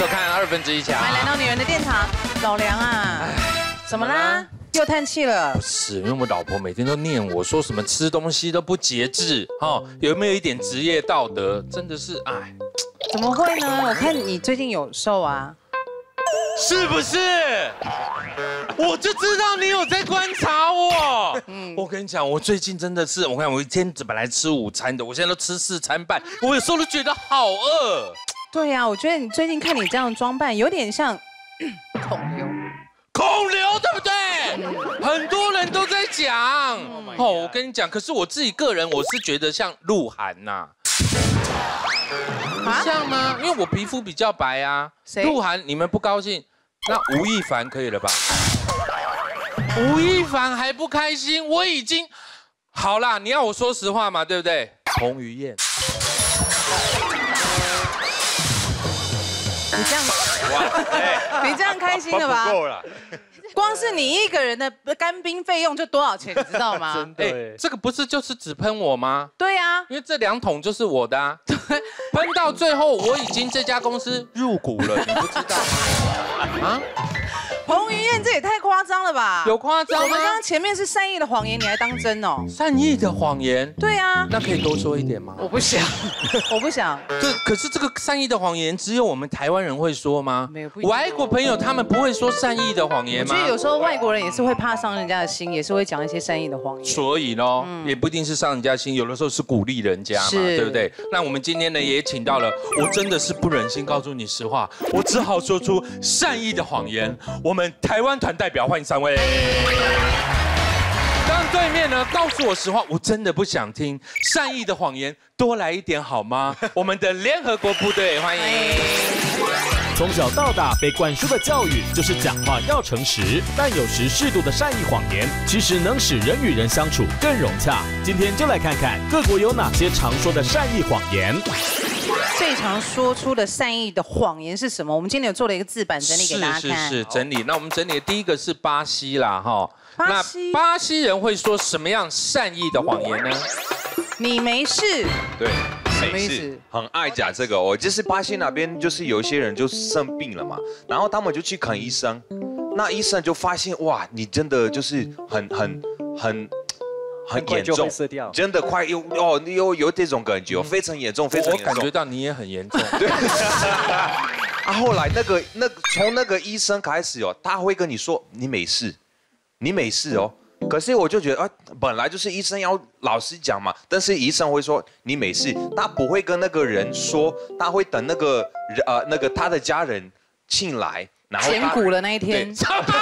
收看1/2强。 欢迎来到女人的殿堂，老梁啊，怎么啦？又叹气了？ 不是，因为我老婆每天都念我说什么吃东西都不节制，有没有一点职业道德？真的是哎， 怎么会呢？我看你最近有瘦啊， 是不是？我就知道你有在观察我。我跟你讲，我最近真的是，我看我一天本来吃5餐的，我现在都吃4餐半，我有时候都觉得好饿。 对呀，我觉得你最近看你这样装扮，有点像孔刘。 孔刘对不对？很多人都在讲。我跟你讲，可是我自己个人，我是觉得像鹿晗呐。像吗？因为我皮肤比较白啊。鹿晗，你们不高兴？那吴亦凡可以了吧？吴亦凡还不开心，我已经好啦。你要我说实话嘛，对不对？彭于晏。 你这样，你这样开心了吧？ 够了。 光是你一个人的干冰费用就多少钱，你知道吗？ 真的， 这个不是就是只喷我吗？ 对啊， 因为这2桶就是我的啊。喷到最后，我已经这家公司入股了，你不知道吗？啊？ 彭于晏这也太夸张了吧？ 有夸张吗？ 我们刚刚前面是善意的谎言，你还当真哦？ 善意的谎言？ 对啊。 那可以多说一点吗？ 我不想，我不想。 可是这个善意的谎言只有我们台湾人会说吗？ 没有， 外国朋友他们不会说善意的谎言吗？ 我觉得有时候外国人也是会怕伤人家的心，也是会讲一些善意的谎言。 所以呢，也不一定是伤人家心，有的时候是鼓励人家嘛，对不对？那我们今天呢也请到了，我真的是不忍心告诉你实话，我只好说出善意的谎言。我们台湾团代表欢迎3位。当对面呢告诉我实话，我真的不想听善意的谎言，多来一点好吗？我们的联合国部队欢迎。 从小到大被灌输的教育就是讲话要诚实，但有时适度的善意谎言，其实能使人与人相处更融洽。今天就来看看各国有哪些常说的善意谎言。 最常说出的善意的谎言是什么？我们今天有做了一个字版整理给大家看。 是整理。那我们整理的第一个是巴西啦，哈。那巴西人会说什么样善意的谎言呢？ 你没事。 对。 没事， 很爱讲这个哦，就是巴西那边就是有一些人就生病了嘛，然后他们就去看医生，那医生就发现哇，你真的就是很严重，真的快有这种感觉，非常严重，非常严重。 我感觉到你也很严重。 对。啊，后来从那个医生开始哦，他会跟你说你没事，你没事哦。可是我就觉得，本来就是医生要老实讲嘛，但是医生会说你没事，他不会跟那个人说，他会等那个他的家人进来，然后捡骨了那一天，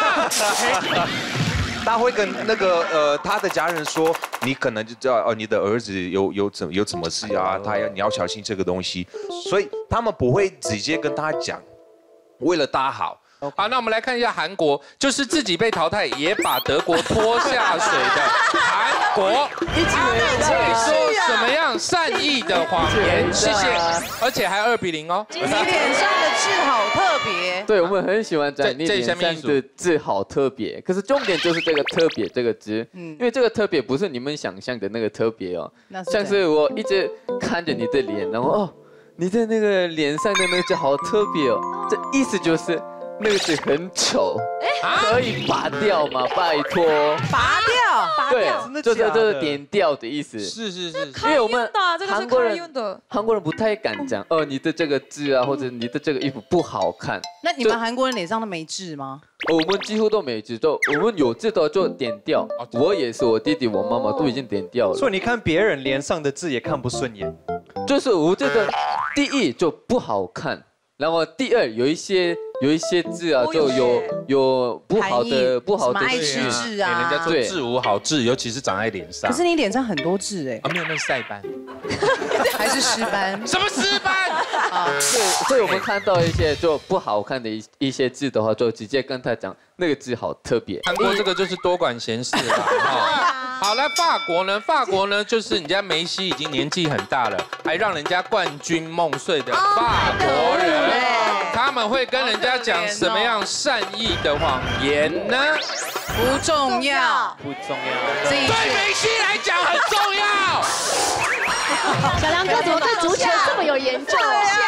他会跟那个他的家人说，你可能就知道你的儿子有什么事啊，你要小心这个东西，所以他们不会直接跟他讲，为了大家好。 好，那我们来看一下韩国，就是自己被淘汰也把德国拖下水的韩国。一直会说什么样善意的谎言？谢谢，而且还2比0哦。 你脸上的痣好特别。 对，我们很喜欢讲你脸上的痣好特别，可是重点就是这个特别这个字，因为这个特别不是你们想象的那个特别哦，像是我一直看着你的脸，然后你的那个脸上的那个痣好特别哦，这意思就是。那个字很丑，可以拔掉吗？拜托， 拔掉， 对，就是点掉的意思。 是， 因为我们韩国人不太敢讲，你的这个字啊，或者你的这个衣服不好看。 那你们韩国人脸上都没痣吗？ 我们几乎都没痣，我们有痣的就点掉。我也是，我弟弟、我妈妈都已经点掉了。 所以你看别人脸上的痣也看不顺眼， 就是我觉得第一就不好看，然后第二有一些痣啊，就有不好的爱吃痣啊， 给人家说痣无好痣，尤其是长在脸上。 可是你脸上很多痣哎， 没有那晒斑， 还是湿斑？ 什么湿斑？ 所以我们看到一些就不好看的一些痣的话，就直接跟他讲那个痣好特别。 韩国这个就是多管闲事了。好，来法国呢，就是人家梅西已经年纪很大了，还让人家冠军梦碎的法国人，他们会跟人家讲什么样善意的谎言呢？ 不重要， 对梅西来讲很重要。 小梁哥怎么对足球这么有研究？ 对呀，真的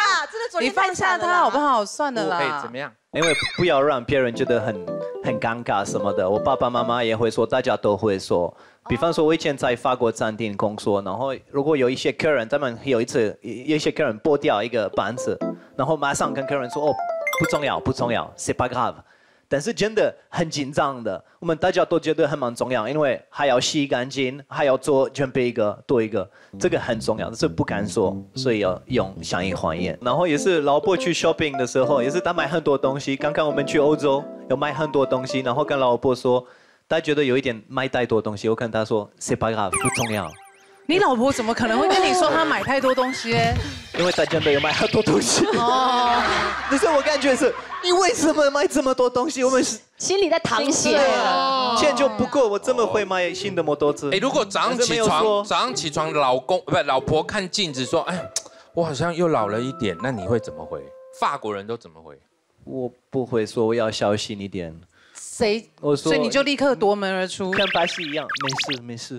你放下他好不好？算了啦。 怎么样？ 因为不要让别人觉得很尴尬什么的。我爸爸妈妈也会说，大家都会说。比方说，我以前在法国餐厅工作，然后如果有一些客人，他们有一些客人剥掉一个板子，然后马上跟客人说，哦，不重要，c'est pas grave。但是真的很紧张的，我们大家都觉得蛮重要，因为还要洗干净，还要准备一个，这个很重要，但是不敢说，所以要用善意谎言。然后也是老婆去 shopping 的时候，也是她买很多东西。刚刚我们去欧洲，有买很多东西，然后跟老婆说，她觉得有一点买太多东西，我跟她说 c'est pas grave， 不重要。 你老婆怎么可能会跟你说她买太多东西？ 因为她真的有买很多东西。哦，可是我感觉是，你为什么买这么多东西？我们是心里在淌血， 钱就不够，我怎么会买新的摩托车？ 如果早上起床，老婆看镜子说，哎，我好像又老了一点，那你会怎么回？法国人都怎么回？ 我不会说，我要小心一点。 我说，所以你就立刻夺门而出， 跟巴西一样，没事。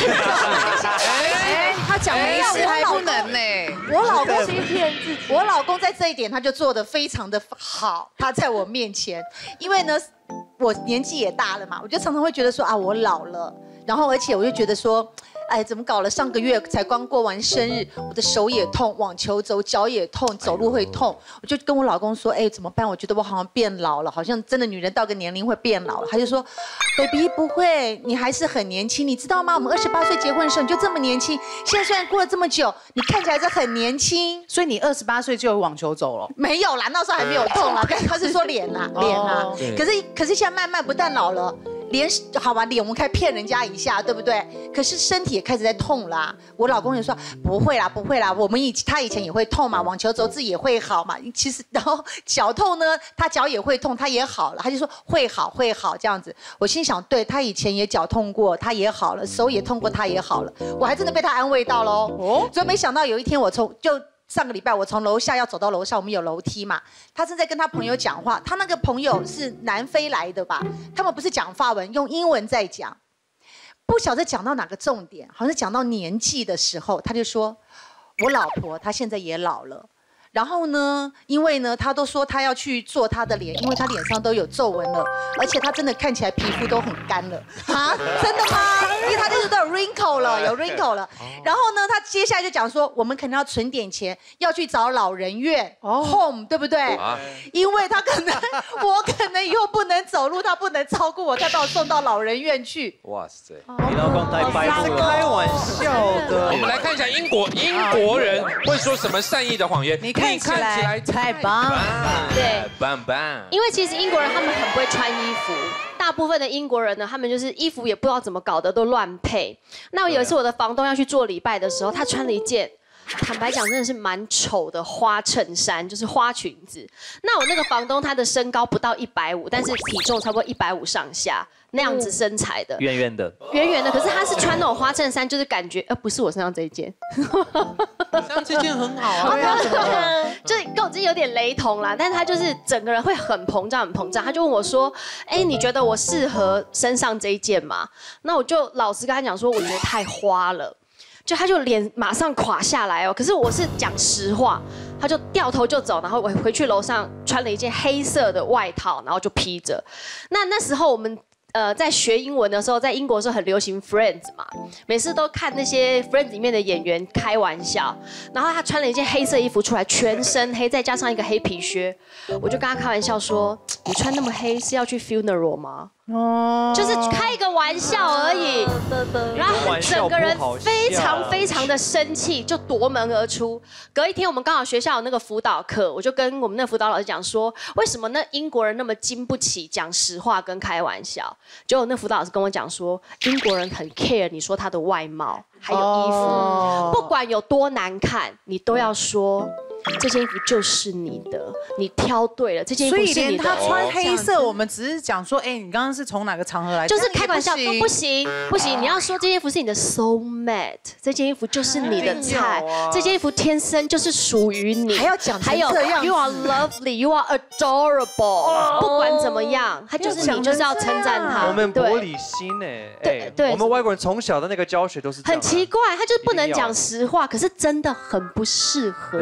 他讲没事还不能呢。我老公是骗自己，我老公在这一点他就做得非常的好，他在我面前，因为呢，我年纪也大了嘛，我就常常会觉得说啊，我老了，然后而且我就觉得说。哎，怎么搞了？上个月才刚过完生日，我的手也痛，网球肘脚也痛，走路会痛。我就跟我老公说，哎，怎么办？我觉得我好像变老了，好像真的女人到个年龄会变老了。他就说 ，baby 不会，你还是很年轻，你知道吗？我们28岁结婚的时候你就这么年轻，现在虽然过了这么久，你看起来是很年轻。 所以你28岁就有网球肘了？ 没有啦，那时候还没有痛啦。他是说脸啦。可是现在慢慢不但老了。脸好吧，脸我们可以骗人家一下，对不对？可是身体也开始在痛啦。我老公也说不会啦，他以前也会痛嘛，网球肘子也会好嘛。其实然后脚痛呢，他脚也会痛，他也好了。他就说会好这样子。我心想，对他以前也脚痛过，他也好了；手也痛过，他也好了。我还真的被他安慰到喽。哦，所以没想到有一天上个礼拜我从楼下要走到楼上，我们有楼梯嘛。他正在跟他朋友讲话，他那个朋友是南非来的吧？他们不是讲法文，用英文在讲。不晓得讲到哪个重点，好像是讲到年纪的时候，他就说：“我老婆她现在也老了。”然后呢，因为呢，他都说他要去做他的脸，因为他脸上都有皱纹了，而且他真的看起来皮肤都很干了。啊，真的吗？因为他就是都有 wrinkle 了。然后呢，他接下来就讲说，我们可能要存点钱，要去找老人院 home， 对不对？因为我可能以后不能走路，他不能照顾我，他把我送到老人院去。 哇塞，你老公太白目了，开玩笑的。 我们来看一下英国人会说什么善意的谎言。 看起来太棒， 对， 棒。 因为其实英国人他们很不会穿衣服，大部分的英国人呢，他们就是衣服也不知道怎么搞的，都乱配。那有一次我的房东要去做礼拜的时候，他穿了一件，坦白讲真的是蛮丑的花衬衫，就是花裙子。那我那个房东他的身高不到150，但是体重差不多150上下。那样子身材的， 圆圆的， 可是他是穿那种花衬衫，就是感觉，不是我身上这一件， 像这件很好啊， 就跟我自己有点雷同啦，但是他就是整个人会很膨胀，他就问我说，你觉得我适合身上这一件吗？那我就老实跟他讲说，我觉得太花了，他就脸马上垮下来哦，可是我是讲实话。他就掉头就走，然后我回去楼上穿了一件黑色的外套，然后就披着。那时候我们在学英文的时候，在英国的时候很流行 Friends 嘛，每次都看那些 Friends 里面的演员开玩笑。然后他穿了一件黑色衣服出来，全身黑，再加上一个黑皮靴，我就跟他开玩笑说：“你穿那么黑是要去 funeral 吗？”就是开一个玩笑而已，然后整个人非常的生气，就夺门而出。隔一天我们刚好学校有那个辅导课，我就跟我们那辅导老师讲说，为什么那英国人那么经不起讲实话跟开玩笑？结果那辅导老师跟我讲说，英国人很 care 你说他的外貌还有衣服，不管有多难看，你都要说。这件衣服就是你的，你挑对了，这件衣服是你的。 所以连他穿黑色，我们只是讲说，你刚刚是从哪个场合来？ 就是开玩笑，都不行，你要说这件衣服是你的 soul mate， 这件衣服就是你的菜，这件衣服天生就是属于你。 还要讲成这样 ，You are lovely, you are adorable， 不管怎么样，他就是你，就是要称赞他。 我们玻璃心对，我们外国人从小的那个教学都是很奇怪，他就是不能讲实话，可是真的很不适合。 可是意大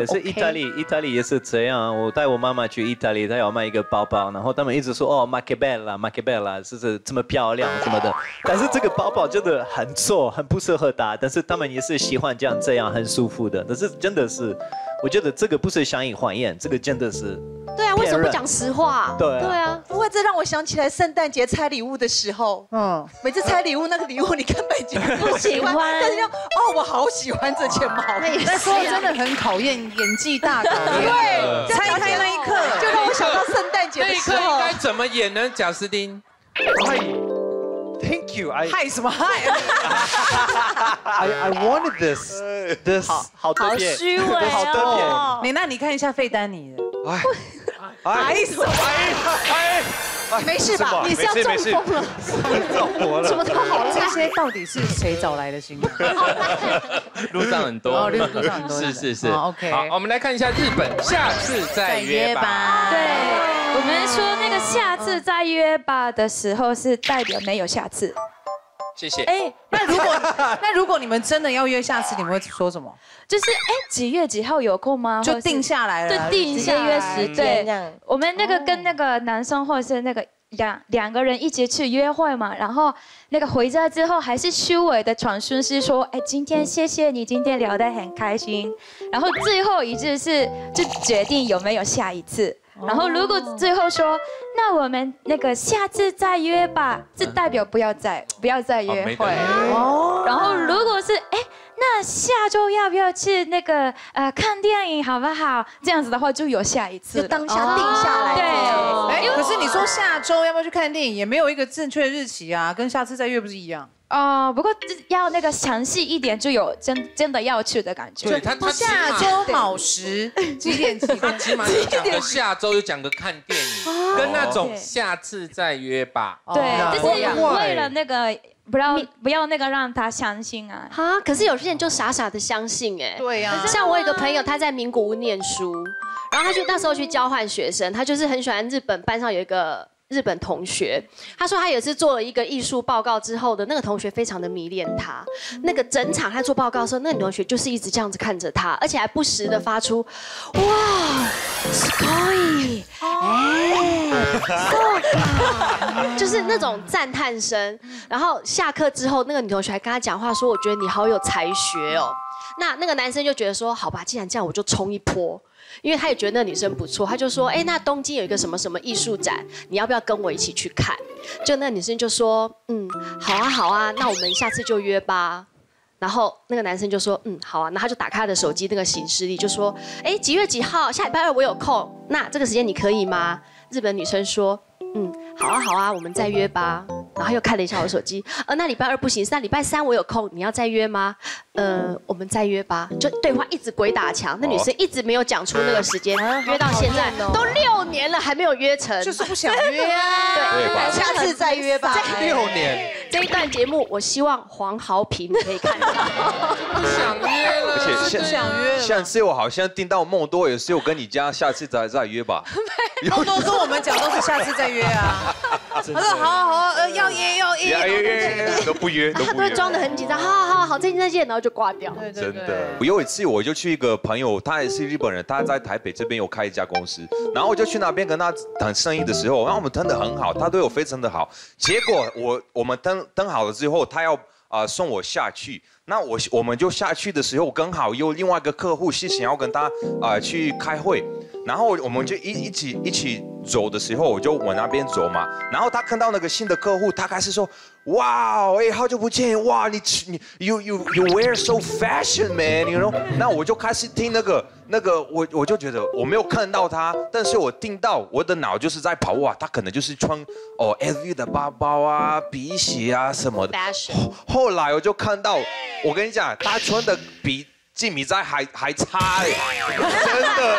意大利也是这样。我带我妈妈去意大利，她要买一个包包，然后他们一直说哦 ，Macabella 是这么漂亮什么的。但是这个包包真的很错，很不适合她。但是他们也是喜欢这样很舒服的。但是真的是，我觉得这个不是相应还原，这个真的是。 对啊，为什么不讲实话？ 对啊， 不会，这让我想起来圣诞节拆礼物的时候，每次拆礼物那个礼物你根本就不喜欢，但是我好喜欢这件帽。 那时候真的很考验演技大考验。 对， 拆开那一刻就让我想到圣诞节的时候。 那一刻应该怎么演呢？贾斯汀。 Thank you. 害什么害 ？I wanted this. 好特别， 好虚伪好特别。那你看一下费丹尼的。 没事吧？ 你是要中风了？怎么都好了？ 这些到底是谁找来的新闻？ 路上很多， 路上很多。 是。 OK。 好，我们来看一下日本，下次再约吧。 对，我们说那个下次再约吧的时候是代表没有下次。 谢谢。 那如果你们真的要约下次，你们会说什么？ 就是几月几号有空吗？ 就定下来了。 对，定下约时间。对，我们跟那个男生或者是那个两个人一起去约会嘛，然后那个回家之后还是虚伪的传讯息说，今天谢谢你，今天聊得很开心，然后最后一句是就决定有没有下一次。然后如果最后说，那我们那个下次再约吧，这代表不要再约会。然后如果是那下周要不要去那个看电影好不好？这样子的话就有下一次， 就当下定下来。 对。可是你说下周要不要去看电影，也没有一个正确的日期啊，跟下次再约不是一样？ 不过要那个详细一点，就有真的要去的感觉。 对，他下周卯时几点？ 他起码讲个下周就讲个看电影，跟那种下次再约吧。 对，就是为了那个不要那个让他相信啊。 可是有些人就傻傻的相信对呀。 像我有个朋友，他在名古屋念书，然后他那时候去交换学生，他就是很喜欢日本，班上有一个日本同学，他说他有一次做了一个艺术报告之后的那个同学非常的迷恋他，那个整场他做报告的时候，那个同学就是一直这样子看着他，而且还不时的发出哇，すごい，就是那种赞叹声。然后下课之后，那个女同学还跟他讲话说，我觉得你好有才学哦。那个男生就觉得说，好吧，既然这样，我就冲一波。因为他也觉得那个女生不错，他就说，那东京有一个什么什么艺术展，你要不要跟我一起去看？就那女生就说，好啊，那我们下次就约吧。然后那个男生就说，好啊，那他就打开他的手机那个行事历，就说，几月几号，下礼拜2我有空，那这个时间你可以吗？日本女生说，好啊，我们再约吧。然后又看了一下我的手机，那礼拜2不行，那礼拜3我有空，你要再约吗？我们再约吧。就对话一直鬼打墙，那女生一直没有讲出那个时间，约到现在都6年了还没有约成， 就是不想约啊。 对，下次再约吧。 6年。 这一段节目，我希望黄豪平可以看到。 不想约了， 而且上次我好像听到梦多也是有跟你家下次再约吧。 梦多跟我们讲都是下次再约啊。他说好，要约， 都不约。 他都会装得很紧张，好，再见，然后就挂掉。 真的，我有一次我就去一个朋友，他也是日本人，他在台北这边有开一家公司，然后我就去那边跟他谈生意的时候，然后我们谈得很好，他对我非常的好。结果我们谈好了之后，他要送我下去，那我们就下去的时候，刚好有另外一个客户是想要跟他去开会，然后我们就一起走的时候，我就往那边走嘛，然后他看到那个新的客户，他开始说，哇，好久不见，哇，你 you wear so fashion man，you know， 那我就开始听那个我就觉得我没有看到他，但是我听到我的脑就是在跑，哇，他可能就是穿LV 的包包啊、皮鞋啊什么的。后来我就看到，我跟你讲，他穿的比吉米在还差哎，真的，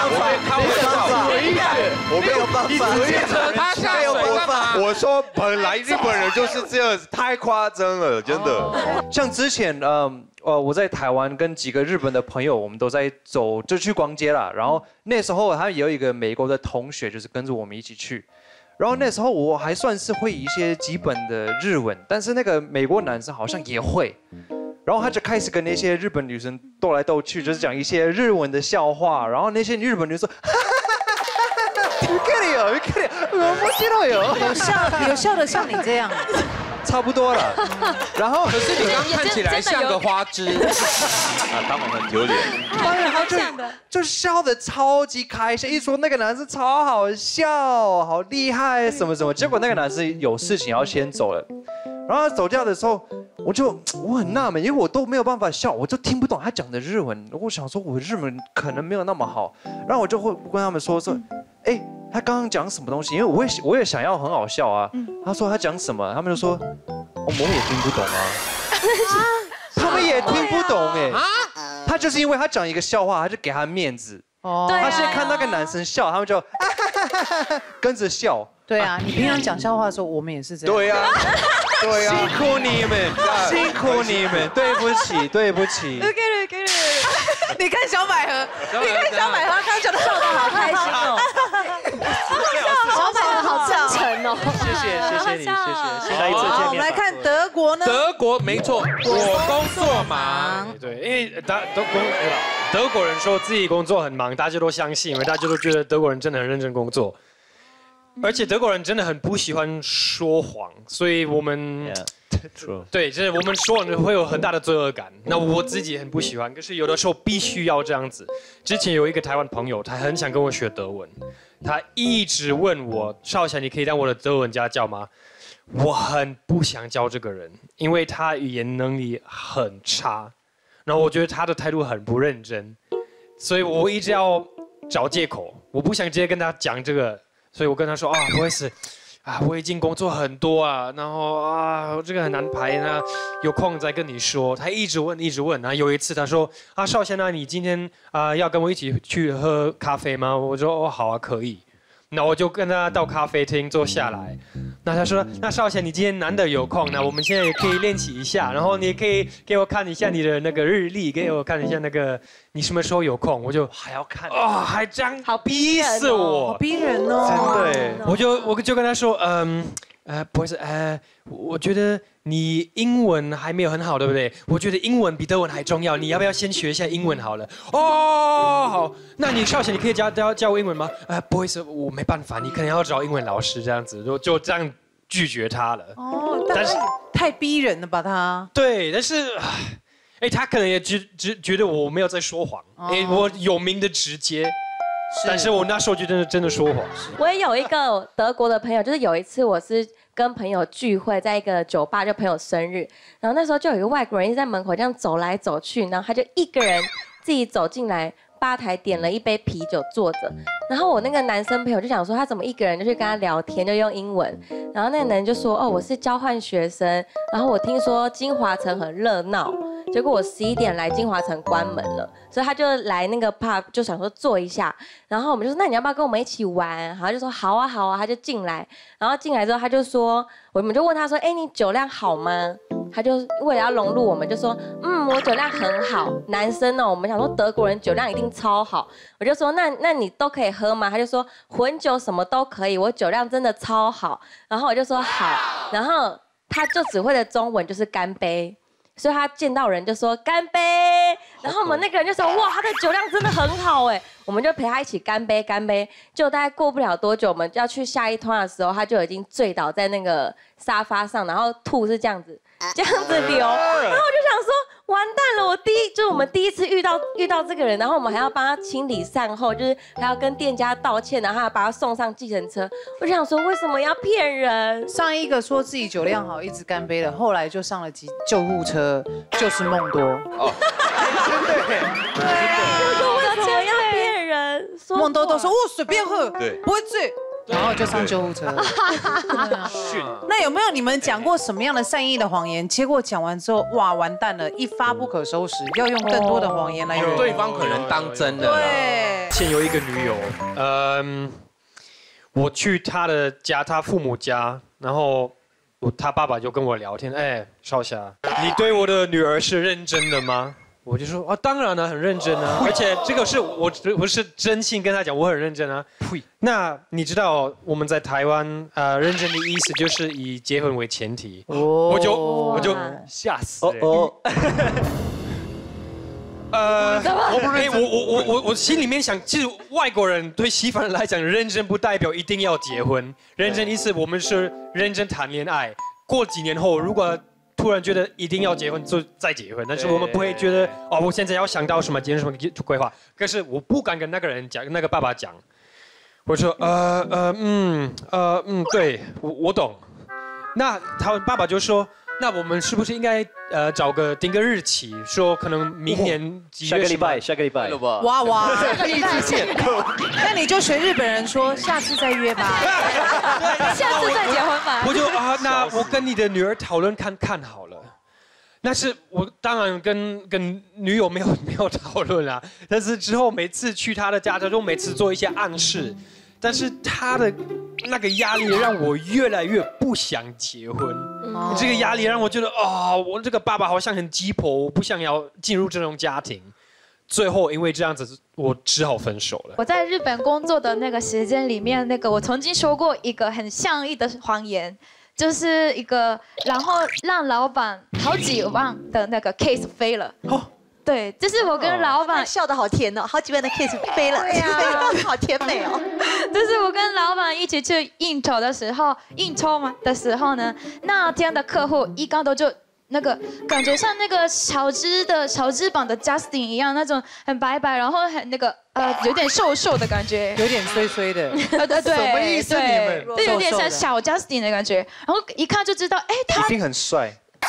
我没有办法， 他下水干嘛？ 我说本来日本人就是这样，太夸张了，真的。 像之前我在台湾跟几个日本的朋友，我们都在走，就去逛街啦。然后那时候他有一个美国的同学，就是跟着我们一起去。然后那时候我还算是会一些基本的日文，但是那个美国男生好像也会。 然后他就开始跟那些日本女生斗来斗去，就是讲一些日文的笑话，然后那些日本女生说， 有笑的像你这样， 差不多了。然后可是你刚看起来像个花枝， 他们很丢脸。 然后就笑得超级开心，一说那个男生超好笑，好厉害什么什么，结果那个男生有事情要先走了。然后他走掉的时候，我很纳闷，因为我都没有办法笑，我就听不懂他讲的日文。我想说，我日文可能没有那么好，然后我就会跟他们说，哎，他刚刚讲什么东西？因为我也想要很好笑啊。他说他讲什么，他们就说，我们也听不懂啊。他们也听不懂哎。他就是因为他讲一个笑话，他就给他面子。他现在看那个男生笑，他们就跟着笑。 对啊，你平常讲笑话的时候，我们也是这样。 对啊。对啊，辛苦你们，辛苦你们，对不起，对不起。 你看小百合， 你看小百合，刚讲的笑得好开心哦。 小百合好真诚哦。 谢谢你，谢谢。下一次见面。 我们来看德国呢？ 德国没错，我工作忙。 对，因为德国人说自己工作很忙，大家都相信，因为大家都觉得德国人真的很认真工作。而且德国人真的很不喜欢说谎，所以我们对，就是我们说谎会有很大的罪恶感。那我自己很不喜欢，可是有的时候必须要这样子。之前有一个台湾朋友，他很想跟我学德文，他一直问我，少侠，你可以当我的德文家教吗？我很不想教这个人，因为他语言能力很差，然后我觉得他的态度很不认真，所以我一直要找借口，我不想直接跟他讲这个。所以我跟他说啊，不好意思，我已经工作很多啊，然后这个很难排呢，有空再跟你说。他一直问，然后有一次他说少先你今天要跟我一起去喝咖啡吗？我说好啊，可以。那我就跟他到咖啡厅坐下来。那他说，那少贤你今天难得有空，那我们现在也可以练习一下，然后你也可以给我看一下你的那个日历，给我看一下那个你什么时候有空。我就还要看还这样好逼死我， 好逼人哦， 真的。我就跟他说，不好意思，我觉得你英文还没有很好，对不对？我觉得英文比德文还重要，你要不要先学一下英文好了？好，那你少贤，你可以教我英文吗？不好意思，我没办法，你可能要找英文老师这样子，就这样拒绝他了。 但是太逼人了吧他？ 对，但是，他可能也觉得我没有在说谎，我有名的直接。但是我那时候就真的说谎。 我也有一个德国的朋友，就是有一次我是跟朋友聚会，在一个酒吧，就朋友生日，然后那时候就有一个外国人一直在门口这样走来走去，然后他就一个人自己走进来吧台，点了一杯啤酒坐着，然后我那个男生朋友就想说他怎么一个人就去跟他聊天，就用英文，然后那个男人就说我是交换学生，然后我听说金华城很热闹。结果我11点来，金华城关门了，所以他就来那个 pub 就想说坐一下，然后我们就说那你要不要跟我们一起玩？然后他就说好啊，他就进来，然后进来之后他就说，我们就问他说，你酒量好吗？他就为了要融入我们，就说我酒量很好，男生哦，我们想说德国人酒量一定超好，我就说那你都可以喝吗？他就说混酒什么都可以，我酒量真的超好，然后我就说好，然后他就只会的中文就是干杯。所以他见到人就说干杯，然后我们那个人就说哇，他的酒量真的很好哎，我们就陪他一起干杯干杯。就大概过不了多久，我们要去下一团的时候，他就已经醉倒在那个沙发上，然后吐是这样子流，然后我就想说完蛋了，我们第一次遇到这个人，然后我们还要帮他清理善后，就是还要跟店家道歉，然后还要把他送上计程车。我就想说为什么要骗人？ 上一个说自己酒量好，一直干杯了，后来就上了救护车，就是梦多。 真的， 我说为什么要骗人？ 梦多都说随便喝，不会醉。然后就上救护车。那有没有你们讲过什么样的善意的谎言？结果讲完之后，哇，完蛋了，一发不可收拾，要用更多的谎言来圆。 对方可能当真的。 对。 前有一个女友，我去她的家，她父母家，然后她爸爸就跟我聊天，少侠，你对我的女儿是认真的吗？ 我就说当然了，很认真啊，而且这个是我是真心跟他讲，我很认真啊。那你知道我们在台湾认真的意思就是以结婚为前提，我就吓死了。我心里面想，其实外国人对西方人来讲，认真不代表一定要结婚，认真意思我们是认真谈恋爱，过几年后如果突然觉得一定要结婚就再结婚，但是我们不会觉得我现在要想到什么结婚什么规划。可是我不敢跟那个人讲，那个爸爸讲，我说对，我懂。那他爸爸就说，那我们是不是应该定个日期，说可能明年几月？ 下个礼拜。 哇，下个礼拜见。那你就学日本人说，下次再约吧。 下次再结婚吧。 我就那我跟你的女儿讨论看好了。那是我当然跟女友没有讨论啦，但是之后每次去她的家，就每次做一些暗示，但是她的那个压力让我越来越不想结婚。这个压力让我觉得我这个爸爸好像很鸡婆，我不想要进入这种家庭。最后因为这样子，我只好分手了。 我在日本工作的那个时间里面，我曾经说过一个很像意的谎言。就是一个，然后让老板好几万的那个 case 飞了。对，就是我跟老板笑得好甜哦，好几万的 case 飞了，对呀，好甜美哦。 就是我跟老板一起去应酬的时候呢，那天的客户一刚都就那个感觉像那个小只版的 Justin 一样，那种很白白，然后很那个有点瘦瘦的感觉， 有点衰衰的。 对， 什么意思？你们对，有点像小 Justin 的感觉，然后一看就知道，他一定很帅。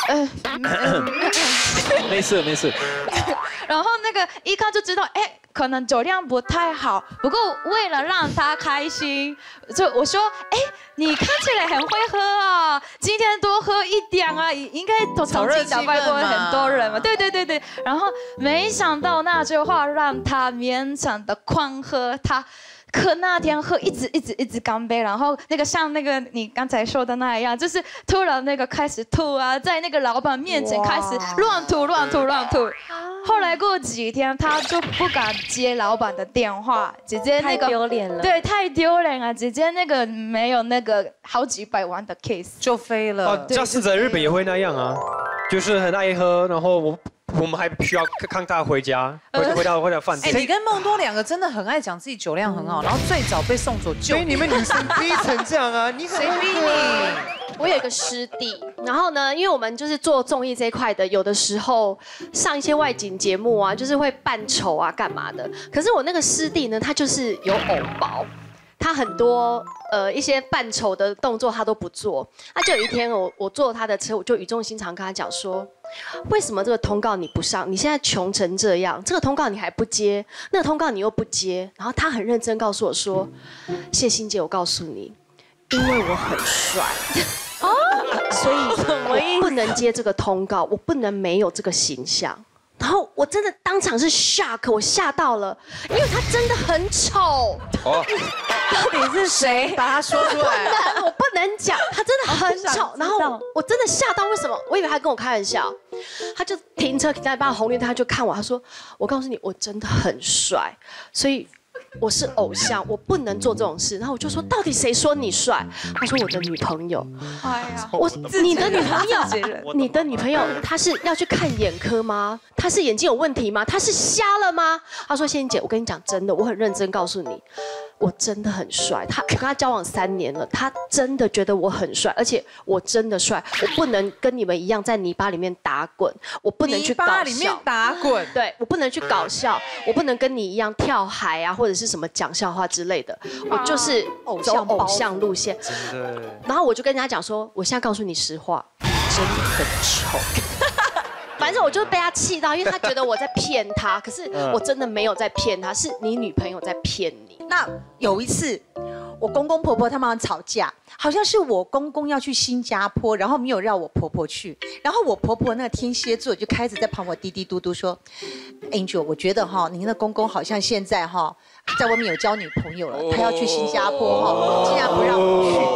没事。 然后那个一看就知道，可能酒量不太好，不过为了让他开心，就我说，你看起来很会喝啊，今天多喝一点啊，应该曾经打败过很多人嘛。对。然后没想到那句话让他勉强的狂喝，他那天喝一直干杯，然后像你刚才说的那样，就是突然开始吐啊，在那个老板面前开始乱吐。后来过几天，他就不敢接老板的电话，直接太丢脸了。 对，太丢脸了，直接没有好几百万的 case 就飞了。 下次在日本也会那样啊，就是很爱喝，然后我们还需要看他回家，回到饭店。 你跟梦多两个真的很爱讲自己酒量很好，然后最早被送走就。 所以你们女生逼成这样啊？ 谁逼你？ 我有一个师弟，然后呢，因为我们就是做综艺这一块的，有的时候上一些外景节目啊，就是会扮丑啊，干嘛的。可是我那个师弟呢，他就是有偶包。他很多一些扮丑的动作他都不做。那就有一天我坐他的车，我就语重心长跟他讲说，为什么这个通告你不上？你现在穷成这样，这个通告你还不接，那个通告你又不接。然后他很认真告诉我说，谢欣姐，我告诉你，因为我很帅。所以我不能接这个通告，我不能没有这个形象。然后我真的当场是 shock， 我吓到了，因为他真的很丑。到底是谁把他说出来？ 我不能讲，他真的很丑。然后我真的吓到，为什么？我以为他跟我开玩笑，他就停车停在八红绿灯，他就看我，他说：“我告诉你，我真的很帅，所以。”我是偶像，我不能做这种事。然后我就说，到底谁说你帅？他说我的女朋友。哎呀，你的女朋友，她是要去看眼科吗？她是眼睛有问题吗？她是瞎了吗？他说，谢欣姐，我跟你讲真的，我很认真告诉你，我真的很帅。我跟他交往3年了，他真的觉得我很帅，而且我真的帅。我不能跟你们一样在泥巴里面打滚，我不能去搞笑。 泥巴里面打滚， 对，我不能去搞笑，我不能跟你一样跳海啊，或者是什么讲笑话之类的。我就是走偶像路线。真的。然后我就跟人家讲说，我现在告诉你实话，你真的很丑。反正我就被他气到，因为他觉得我在骗他，可是我真的没有在骗他，是你女朋友在骗你。 那有一次，我公公婆婆他们吵架，好像是我公公要去新加坡，然后没有让我婆婆去，然后我婆婆那个天蝎座就开始在旁边嘀嘀嘟嘟说 ，Angel， 我觉得哈，您的公公好像现在哈在外面有交女朋友了，他要去新加坡哈，竟然不让我去。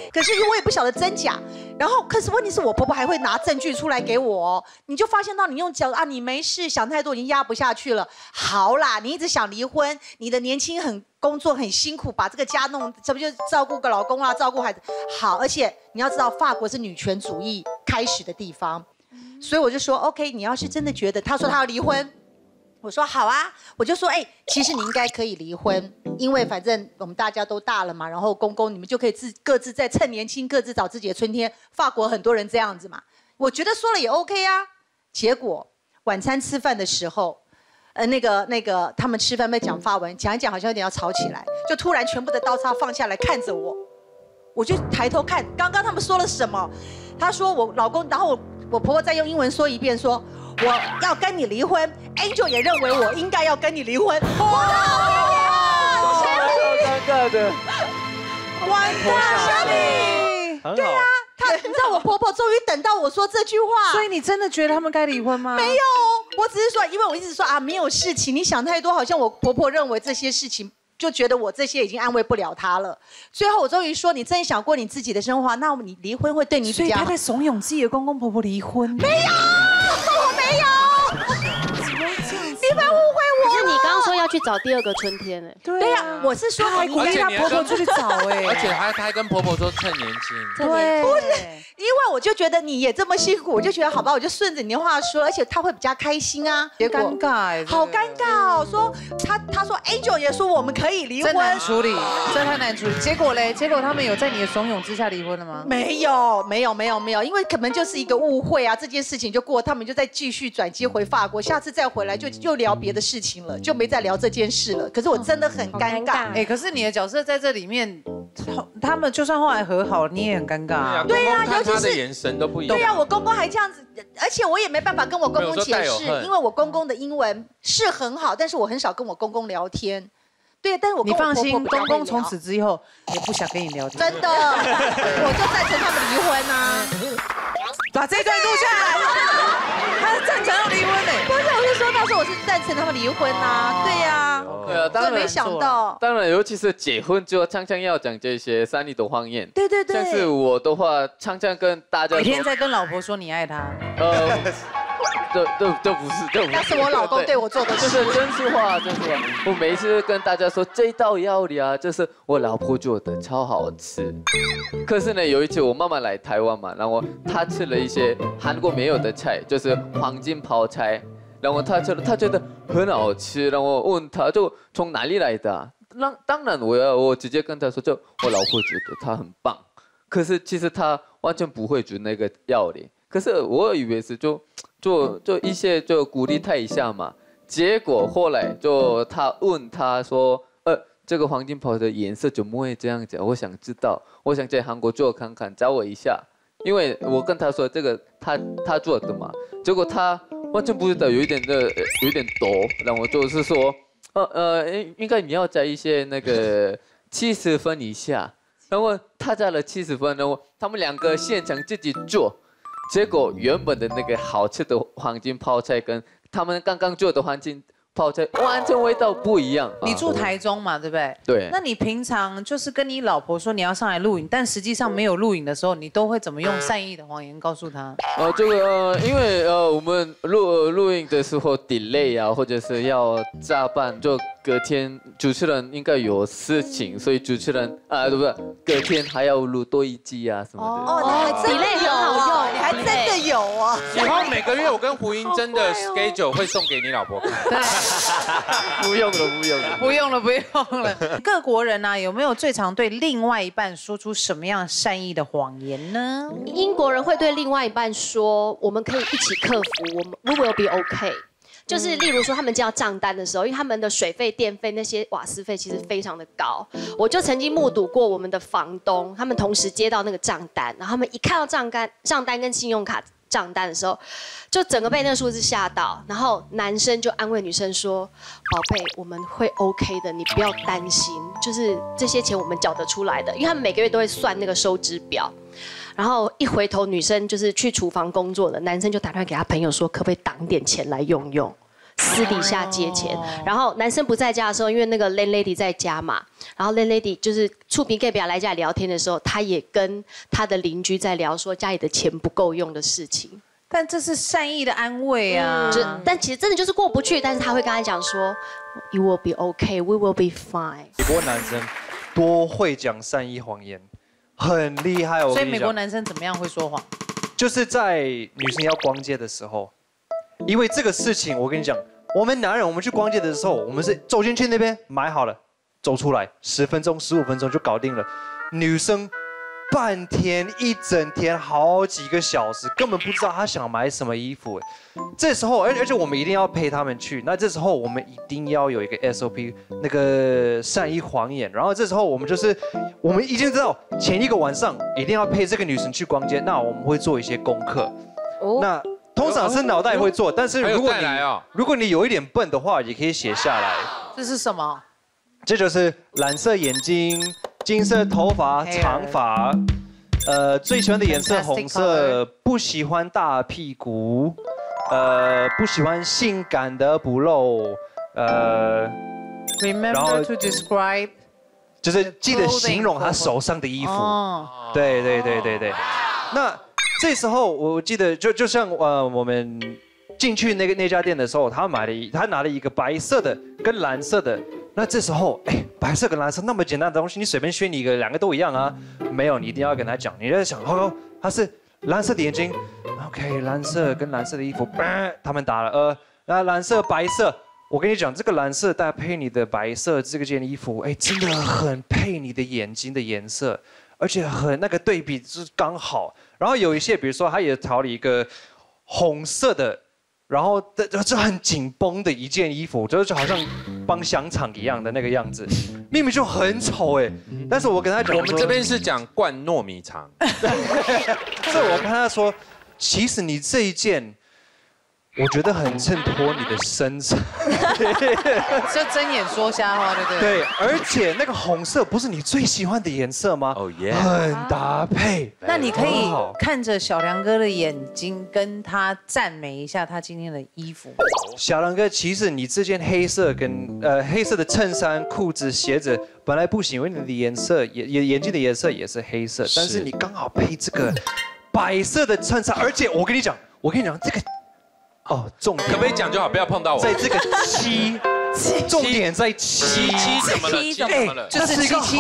可是我也不晓得真假。然后，可是问题是我婆婆还会拿证据出来给我哦，你就发现到你用脚啊，你没事，想太多，已经压不下去了。好啦，你一直想离婚，你的年轻工作很辛苦，把这个家弄，这不就照顾个老公啊，照顾孩子。好，而且你要知道，法国是女权主义开始的地方，所以我就说 OK， 你要是真的觉得，他说他要离婚。我说好啊，我就说其实你应该可以离婚，因为反正我们大家都大了嘛，然后公公你们就可以各自在趁年轻各自找自己的春天。法国很多人这样子嘛，我觉得说了也 OK 啊。结果晚餐吃饭的时候，那个他们吃饭在讲法文，讲一讲好像有点要吵起来，就突然全部的刀叉放下来看着我，我就抬头看刚刚他们说了什么。他说我老公，然后我婆婆再用英文说一遍说。我要跟你离婚 ，Angel 也认为我应该要跟你离婚。哇， 超尴尬的， 完蛋， 对啊，你知道我婆婆终于等到我说这句话， 所以你真的觉得他们该离婚吗？ 没有，我只是说，因为我一直说啊，没有事情，你想太多，好像我婆婆认为这些事情。就觉得我这些已经安慰不了他了。最后我终于说，你真想过你自己的生活，那你离婚会对你比较好。 所以他在怂恿自己的公公婆婆离婚？ 没有，我没有。你们误会我了。 可是你刚刚说要去找第二个春天哎。 对呀，我是说他还鼓励他婆婆出去找哎。 而且他还跟婆婆说趁年轻。 对，不是，因为我就觉得你也这么辛苦，我就觉得好吧，我就顺着你的话说，而且他会比较开心啊。 别尴尬， 好尴尬哦。说他说 Angel 也说我们可以离婚， 真难处理，这太难处理。结果嘞，他们有在你的怂恿之下离婚了吗？ 没有，因为可能就是一个误会啊，这件事情就过，他们就再继续转机回法国，下次再回来就又聊别的事情了，就没再聊这件事了。可是我真的很尴尬。 可是你的角色在这里面，他们就算后来和好了，你也很尴尬。 对呀，尤其是他的眼神都不一样。 对呀，我公公还这样子，而且我也没办法跟我公公解释，因为我公公的英文是很好，但是我很少跟我公公聊天。对，但是我你放心，公公从此之后也不想跟你聊天。 真的，我就赞成他们离婚啊！ 把这段录下来，他赞成要离婚呢。 不是，我是说，到时候我是赞成他们离婚啊。对呀， 对啊，当然没想到， 当然，尤其是结婚之后，常常要讲这些善意的谎言。 对， 像是我的话，常常跟大家每天在跟老婆说你爱她。 这不是， 那是我老公对我做的事， 就是真实话。我每次跟大家说这道料理啊，就是我老婆做的，超好吃。可是呢，有一次我妈妈来台湾嘛，然后她吃了一些韩国没有的菜，就是黄金泡菜，然后她觉得很好吃，然后问她就从哪里来的？当然我直接跟她说，就我老婆觉得她很棒，可是其实她完全不会煮那个料理。可是我以为是就一些就鼓励他一下嘛，结果后来就他问他说，这个黄金袍的颜色怎么会这样讲？我想知道，我想在韩国做看看，教我一下。因为我跟他说这个他做的嘛，结果他完全不知道，有一点抖，然后就是说，应该你要加一些那个70分以下，然后他加了70分，然后他们两个现场自己做。结果原本的那个好吃的黄金泡菜跟他们刚刚做的黄金泡菜完全味道不一样。 你住台中嘛，对不对？ 对。 那你平常就是跟你老婆说你要上来录影，但实际上没有录影的时候，你都会怎么用善意的谎言告诉他？ 这个因为我们录影的时候 delay 啊，或者是要加班，就隔天主持人应该有事情，所以主持人对不对？隔天还要录多一集啊什么的。 哦，你还真的有啊，你还真的有啊。 以后每个月我跟胡英真的 schedule 会送给你老婆看。 不用了。各国人啊，有没有最常对另外一半说出什么样善意的谎言呢？ 英国人会对另外一半说，我们可以一起克服，we will be okay。就是例如说，他们接到账单的时候，因为他们的水费、电费那些瓦斯费其实非常的高，我就曾经目睹过我们的房东，他们同时接到那个账单，然后他们一看到账单跟信用卡账单的时候，就整个被那个数字吓到，然后男生就安慰女生说：“宝贝，我们会 OK 的，你不要担心，就是这些钱我们缴得出来的，因为他们每个月都会算那个收支表。”然后一回头，女生就是去厨房工作了，男生就打电话给他朋友说，可不可以挡点钱来用用？ 私底下借钱，然后男生不在家的时候，因为那个 landlady 在家嘛，然后 landlady 就是触屏隔壁来家里聊天的时候，他也跟他的邻居在聊说家里的钱不够用的事情。 但这是善意的安慰啊！ 但其实真的就是过不去，但是他会跟他讲说 ，You will be okay, we will be fine。 美国男生多会讲善意谎言，很厉害。 所以美国男生怎么样会说谎？ 就是在女生要逛街的时候，因为这个事情，我跟你讲，我们男人我们去逛街的时候，我们是走进去那边买好了，走出来10分钟、15分钟就搞定了。女生半天、一整天、好几个小时，根本不知道她想买什么衣服。这时候，而且我们一定要陪他们去。那这时候我们一定要有一个 SOP， 那个善意谎言。然后这时候我们已经知道前一个晚上一定要陪这个女生去逛街，那我们会做一些功课。那通常是脑袋会做，但是如果你有一点笨的话，也可以写下来。 这是什么？ 这就是蓝色眼睛。金色头发，长发，最喜欢的颜色红色，不喜欢大屁股，不喜欢性感的不露 ，Remember to describe， 就是记得形容他手上的衣服。对。那这时候我记得就像我们进去那家店的时候，他拿了一个白色的跟蓝色的。那这时候，白色跟蓝色那么简单的东西，你随便选一个，2个都一样啊？没有，你一定要跟他讲。你在想，他是蓝色的眼睛 ，OK， 蓝色跟蓝色的衣服，他们打了，那蓝色白色，我跟你讲，这个蓝色搭配你的白色这件衣服，真的很配你的眼睛的颜色，而且很那个对比是刚好。然后有一些，比如说他也挑了一个红色的。然后这很紧绷的一件衣服，就好像帮香肠一样的那个样子，明明就很丑但是我跟他讲， 我们这边是讲灌糯米肠， 所以我跟他说，其实你这一件，我觉得很衬托你的身材， 就睁眼说瞎话，对不对？ 对，而且那个红色不是你最喜欢的颜色吗？ 哦耶， 很搭配。 那你可以看着小梁哥的眼睛，跟他赞美一下他今天的衣服。 小梁哥，其实你这件黑色的衬衫、裤子、鞋子本来不行，因为你的颜色眼睛的颜色也是黑色，但是你刚好配这个白色的衬衫，而且我跟你讲这个。重点可不可以讲就好，不要碰到我。 在这个7，重点在7 怎么了？ 就是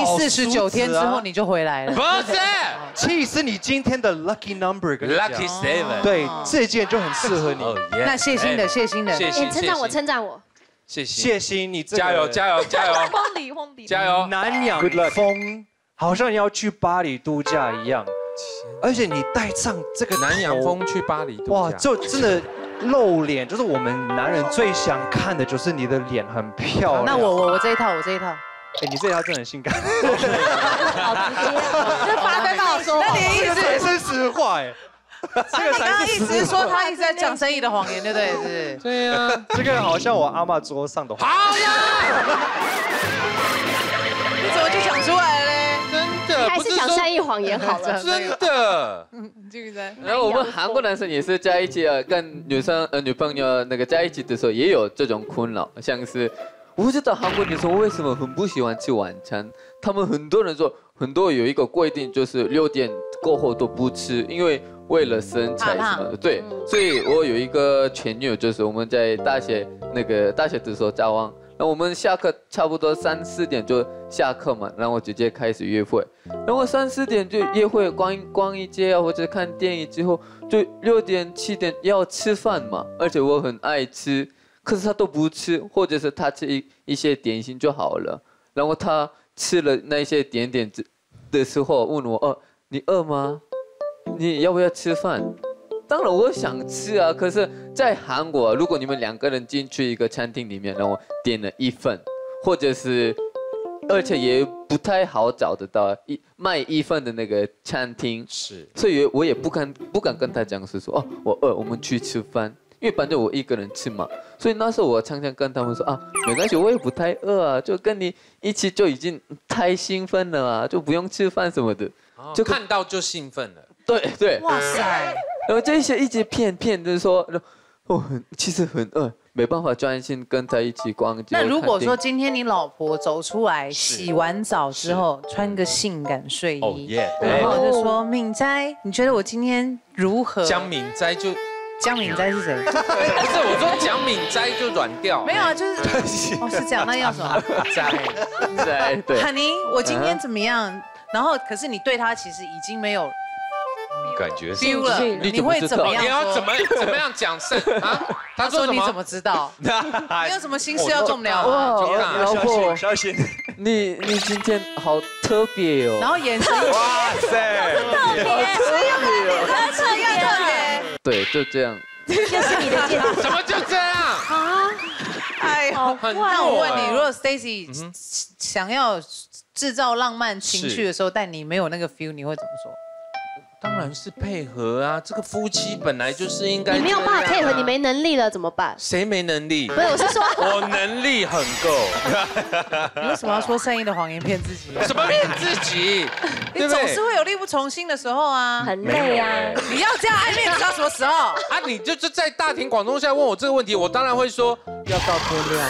749天之后你就回来了。 不是 ，7是你今天的 lucky number，lucky 7。 对，这件就很适合你。 那谢欣的， 称赞我。 谢欣，你加油！ 婚礼， 加油！ 南洋风好像要去巴黎度假一样，而且你带上这个南洋风去巴黎度假， 哇，就真的。露脸就是我们男人最想看的，就是你的脸很漂亮。 那我这一套， 你这一套真的很性感。 好直接，就发在告诉我。 那你的意思才是实话这个才是意思是说他一直在讲生意的谎言，对不对？是。 对呀， 这个好像我阿嬷桌上的。 好呀。 你怎么就讲出来了嘞？ 真的，还是讲善意谎言好了。 真的。 然后我们韩国男生也是在一起跟女朋友在一起的时候也有这种困扰，像是我不知道韩国女生为什么很不喜欢吃晚餐，他们很多人说有一个规定就是6点过后都不吃，因为为了身材什么的。对，所以我有一个前女友，就是我们在大学的时候交往。然后我们下课差不多3、4点就下课嘛，然后我直接开始约会，然后3、4点就约会逛一街或者看电影之后，就6点、7点要吃饭嘛，而且我很爱吃，可是他都不吃，或者是他吃一些点心就好了，然后他吃了那些点的时候问我，你饿吗？你要不要吃饭？当然我想吃啊，可是在韩国，如果你们2个人进去一个餐厅里面，然后点了1份，或者是，而且也不太好找得到卖1份的那个餐厅，所以我也不敢跟他讲是说我饿，我们去吃饭，因为反正我一个人吃嘛，所以那时候我常常跟他们说没关系，我也不太饿啊，就跟你一起就已经太兴奋了啊，就不用吃饭什么的， 就看到就兴奋了。 对， 哇塞！ 然后这些一直骗，就是说，其实很饿， 没办法专心跟在一起逛街。 那如果说今天你老婆走出来，洗完澡之后穿个性感睡衣，然后就说敏斋，你觉得我今天如何？ 江敏斋就。 江敏斋是谁？ 不是，我说江敏斋就软掉。 没有啊，就是哦是这样，那要什么？ 斋对。 汉妮，我今天怎么样？然后可是你对他其实已经没有感觉 feel 了，你会怎么样？ 你要怎么样讲啊？ 他说你怎么知道？你有什么心事要跟我们聊？ 老婆，小心，你今天好特别哦。 然后眼神， 哇塞， 特别， 对，就这样。 就是你的见怎么就这样啊？ 哎呀，那我问你，如果 Stacy 想要制造浪漫情绪的时候，但你没有那个 feel， 你会怎么说？ 当然是配合啊！这个夫妻本来就是应该。 你没有办法配合，你没能力了怎么办？ 谁没能力？ 不是，我是说我能力很够。 你为什么要说善意的谎言骗自己？ 什么骗自己？ 你总是会有力不从心的时候啊， 很累啊。 你要这样爱面子到什么时候？ 啊，你就是在大庭广众下问我这个问题，我当然会说要到天亮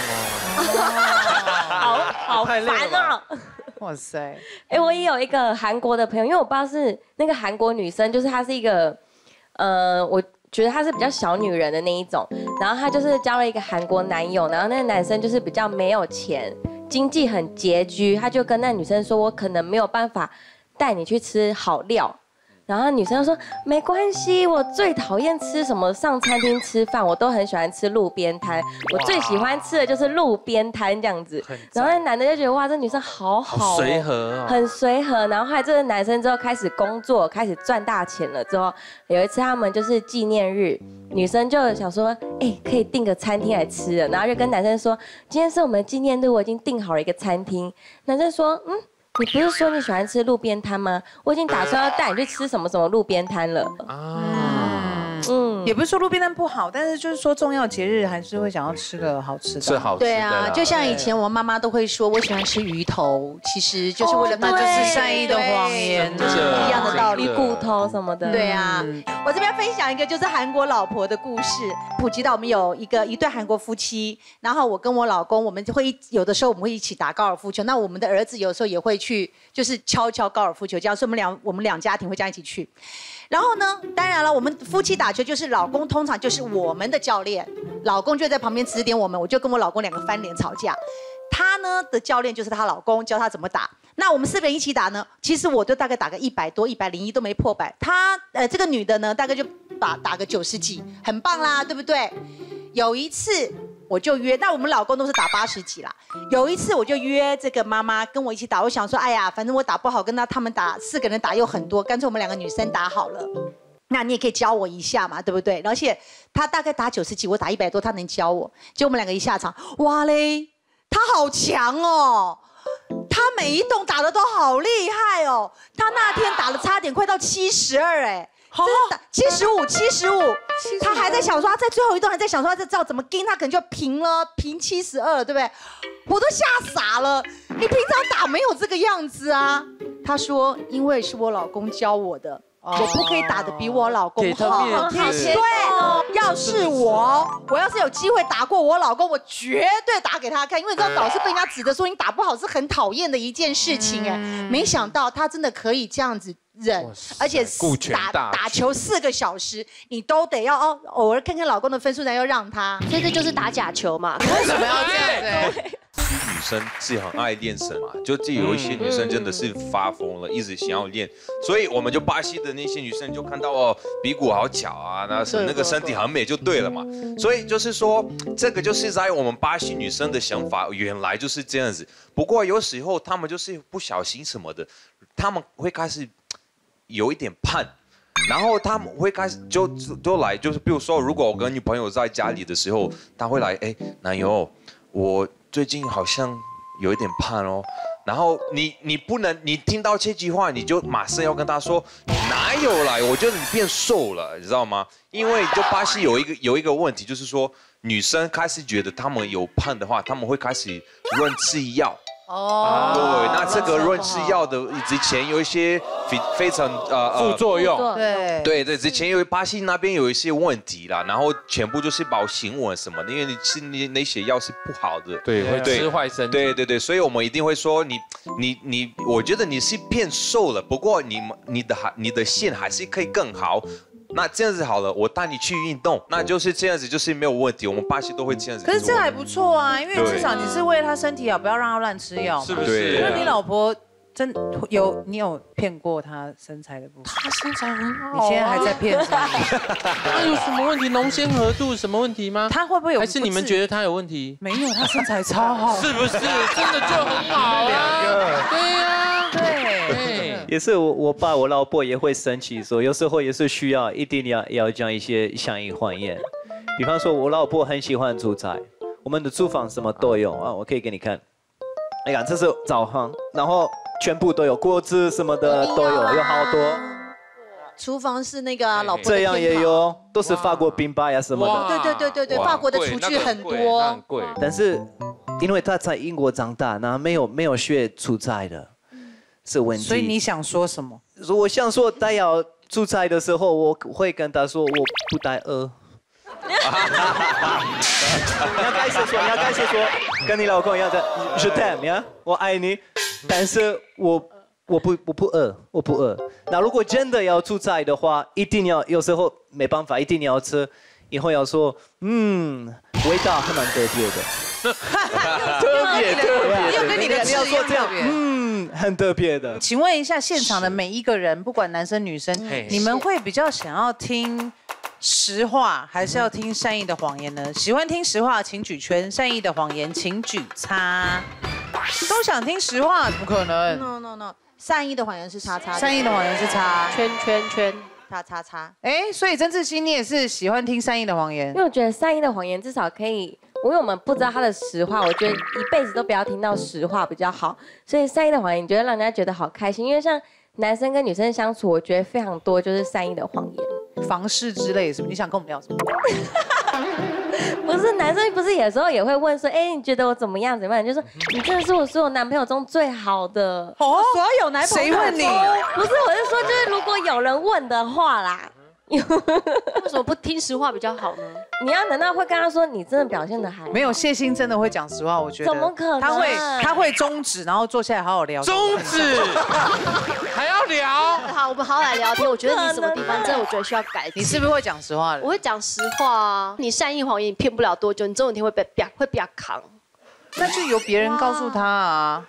哦。好烦哦。 哇塞！ 我也有一个韩国的朋友，因为我不知道是那个韩国女生，就是她是一个，我觉得她是比较小女人的那一种。然后她就是交了一个韩国男友，然后那个男生就是比较没有钱，经济很拮据，他就跟那女生说：“我可能没有办法带你去吃好料。”然后女生就说没关系，我最讨厌吃什么上餐厅吃饭，我都很喜欢吃路边摊，我最喜欢吃的就是路边摊这样子。然后那男的就觉得哇，这女生好好， 随和， 很随和。然后后来这个男生之后开始工作，开始赚大钱了之后，有一次他们就是纪念日，女生就想说，可以订个餐厅来吃了，然后就跟男生说，今天是我们纪念日，我已经订好了一个餐厅。男生说，你不是说你喜欢吃路边摊吗？我已经打算要带你去吃什么什么路边摊了。 也不是说路边摊不好，但是就是说重要节日还是会想要吃个好吃的。 是好吃的。 对啊，就像以前我妈妈都会说，我喜欢吃鱼头，其实就是为了那就是善意的谎言， 一样的道理， 骨头什么的。 对啊，我这边分享一个就是韩国老婆的故事。普吉岛我们有一对韩国夫妻，然后我跟我老公，我们会有的时候我们会一起打高尔夫球，那我们的儿子有时候也会去，就是敲高尔夫球，这样，所以我们两家庭会这样一起去。然后呢，当然了，我们夫妻打球就是老公通常就是我们的教练，老公就在旁边指点我们，我就跟我老公两个翻脸吵架。他呢的教练就是她老公，教她怎么打。那我们4个人一起打呢，其实我就大概打个100多、101都没破百。她这个女的呢，大概就打个90几，很棒啦，对不对？有一次我就约，那我们老公都是打80几啦。有一次我就约这个妈妈跟我一起打，我想说，哎呀，反正我打不好，跟他们打4个人打又很多，干脆我们2个女生打好了。那你也可以教我一下嘛，对不对？而且他大概打90几，我打100多，他能教我。结果我们2个一下场，哇嘞，他好强哦！他每一洞打的都好厉害哦。他那天打了差点快到72哎。好，75，他还在想说，他在最后一段还在想说，他这照怎么跟他可能就平72，对不对？我都吓傻了，你平常打没有这个样子啊。他说，因为是我老公教我的，我不可以打得比我老公好。对，要是我要是有机会打过我老公，我绝对打给他看，因为你知道老是被人家指着说你打不好是很讨厌的一件事情哎。没想到他真的可以这样子。忍，而且打球4个小时，你都得要偶尔看看老公的分数，才要让他， 所以这就是打假球嘛。 为什么要这样子？ 女生自己很爱练绳嘛，就自己有一些女生真的是发疯了，一直想要练，所以我们就巴西的那些女生就看到鼻骨好巧啊，那个身体很美就对了嘛。所以就是说，这个就是在我们巴西女生的想法原来就是这样子。不过有时候她们就是不小心什么的，她们会开始。有一点盼，然后他们会开始就来，就是比如说，如果我跟女朋友在家里的时候，他会来，男友，我最近好像有一点胖哦。然后你不能，你听到这句话，你就马上要跟他说，哪有来？我觉得你变瘦了，你知道吗？因为就巴西有一个问题，就是说女生开始觉得她们有胖的话，她们会开始乱吃药。 哦，对，那这个润吃药的之前有一些非常副作用， 对，之前有巴西那边有一些问题啦，然后全部就是报新闻什么的，因为你吃那些药是不好的， 对，会吃坏身体，对，所以我们一定会说你，我觉得你是变瘦了，不过你的线还是可以更好。那这样子好了，我带你去运动，那就是这样子，就是没有问题。我们巴西都会这样子。 可是这还不错啊，因为至少你是为了他身体好，不要让他乱吃药。 是不是？ 那你老婆你有骗过她身材的部分？ 她身材很好， 你现在还在骗是吗？ 她有什么问题？浓鲜合度什么问题吗？ 她会不会有？ 还是你们觉得她有问题？ 没有，她身材超好。 是不是？真的就很好啊。对呀， 对。 也是我爸我老婆也会生气，说有时候也是需要一定要讲一些善意谎言。比方说，我老婆很喜欢煮菜，我们的厨房什么都有啊，我可以给你看。你看，这是澡堂，然后全部都有锅子什么的都有好多。 厨房是那个老婆这样也有，都是法国冰巴呀什么的。 对，法国的厨具很多。 很贵。 但是因为他在英国长大，那没有学煮菜的。是问题， 所以你想说什么？ 我想说，他要煮菜的时候，我会跟他说我不带饿。你要开始说，跟你老公一样的 ，je t'aime 呀，我爱你，但是我不饿。那如果真的要煮菜的话，一定要有时候没办法，一定要吃，以后要说味道还蛮特别的。特别， 又跟你的你要说这样，很特别的。 请问一下，现场的每一个人，不管男生女生，你们会比较想要听实话，还是要听善意的谎言呢？喜欢听实话，请举圈；善意的谎言，请举叉。都想听实话，怎么可能 ？No， 善意的谎言是叉叉， 善意的谎言是叉， 圈，叉。 哎，所以曾志欣，你也是喜欢听善意的谎言？ 因为我觉得善意的谎言至少可以。因为我们不知道他的实话，我觉得一辈子都不要听到实话比较好。所以善意的谎言，你觉得让人家觉得好开心。因为像男生跟女生相处，我觉得非常多就是善意的谎言， 房事之类是不是？你想跟我们聊什么？ 不是，男生不是有时候也会问说，哎，你觉得我怎么样？怎么样？你就说你真的是我所有男朋友中最好的。 哦， 所有男朋友？ 谁问你？ 不是，我是说，就是如果有人问的话啦。 为什么不听实话比较好呢？ 你要难道会跟他说你真的表现的还没有？谢欣真的会讲实话，我觉得。 怎么可能？ 他会终止，然后坐下来好好聊。 终止，还要聊？ 好，我们好好来聊天。我觉得你什么地方真的，我觉得需要改。 你是不是会讲实话的？ 我会讲实话啊。你善意谎言，你骗不了多久，你总有一天会被扛。 那就由别人告诉他啊！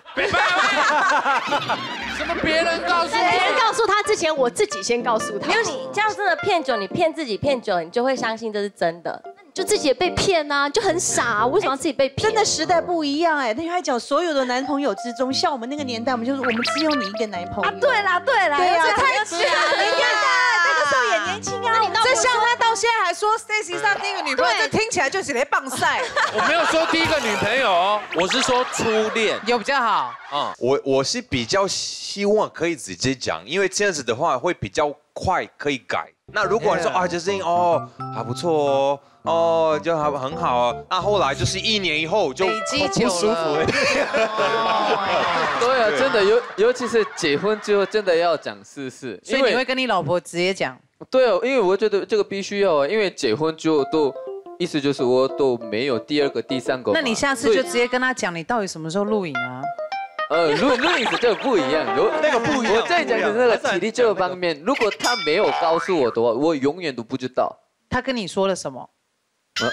什么别人告诉？ 别人告诉他之前，我自己先告诉他。 没有，你这样真的骗久，你骗自己骗久，你就会相信这是真的。 就自己也被骗啊，就很傻，为什么要自己被骗？ 真的时代不一样哎，那还讲所有的男朋友之中，像我们那个年代，我们只有你一个男朋友。 啊，对啦， 对呀， 太假了，那个时候也年轻啊。 这像他到现在还说 Stacy 上第一个女朋友，这听起来就是在棒赛。 我没有说第一个女朋友哦，我是说初恋有比较好。 我是比较希望可以直接讲，因为这样子的话会比较快可以改。那如果你说啊，这事情还不错就很好啊，那后来就是1年以后就不舒服了。 对啊，真的尤其是结婚之后，真的要讲事实。 所以你会跟你老婆直接讲？ 对哦，因为我觉得这个必须要啊，因为结婚之后意思就是我都没有第2个、第3个。 那你下次就直接跟他讲，你到底什么时候录影啊？ 录影是这个不一样，那个不一样。我在讲的那个体力这个方面，如果他没有告诉我的话，我永远都不知道。 他跟你说了什么？ 最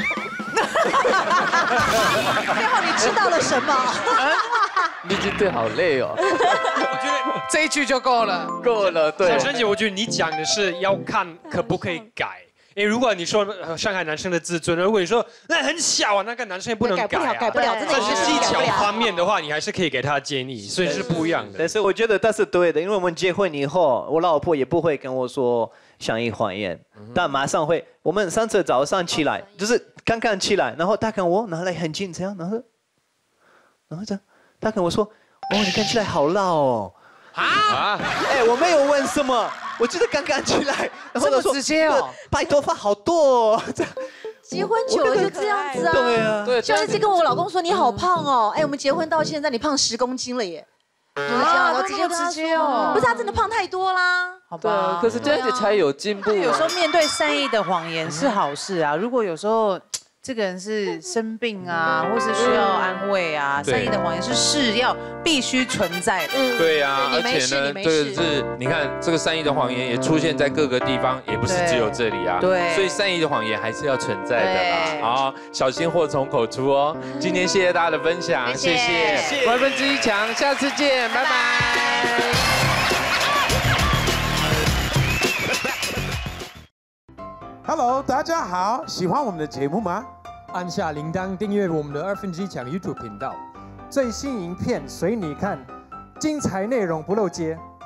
后你知道了什么？ 你真的好累哦。 我觉得这一句就够了。 够了，对。 小琛姐，我觉得你讲的是要看可不可以改。因为如果你说上海男生的自尊，如果你说那很小啊，那个男生也不能改啊， 改不了，真的但是技巧方面的话，你还是可以给他建议，所以是不一样的。 但是我觉得他是对的，因为我们结婚以后，我老婆也不会跟我说善意谎言，但马上会。我们上次早上起来，就是刚刚起来，然后他跟我拿来很近这样，然后这样，他跟我说，你看起来好老哦。我没有问什么，我就是刚刚起来，然后这么直接哦， 白头发好多哦， 结婚久了就这样子啊。 对啊， 对， 就一直跟我老公说你好胖哦，哎，我们结婚到现在你胖10公斤了耶。啊，我直接哦，不是他真的胖太多啦。 好吧， 可是这样子才有进步。 有时候面对善意的谎言是好事啊，如果有时候。这个人是生病啊，或是需要安慰啊，善意的谎言是要必须存在的。 对啊，而且呢，这个是你看这个善意的谎言也出现在各个地方，也不是只有这里啊。 对， 所以善意的谎言还是要存在的啦。好，小心祸从口出哦。今天谢谢大家的分享，谢谢。万分之一强，下次见，拜拜。 Hello， 大家好，喜欢我们的节目吗？按下铃铛订阅我们的1/2强 YouTube 频道，最新影片随你看，精彩内容不漏接。